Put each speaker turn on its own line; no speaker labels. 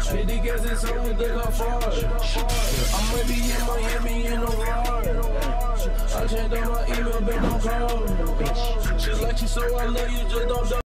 50 gas and something they got far. I might be in Miami in a ride. I changed out my email, but don't call. She's like you, so I love you, just don't.